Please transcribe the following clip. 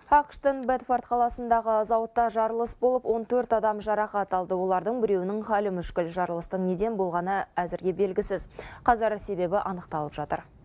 ақш-тың Бэдфорд қаласындағы зауытта жарылыс болып, 14 адам жарақат алды. Олардың біреуінің халі мүшкіл. Жарылыстың неден болғаны әзірге белгісіз. Қазір себебі анықталып жатыр.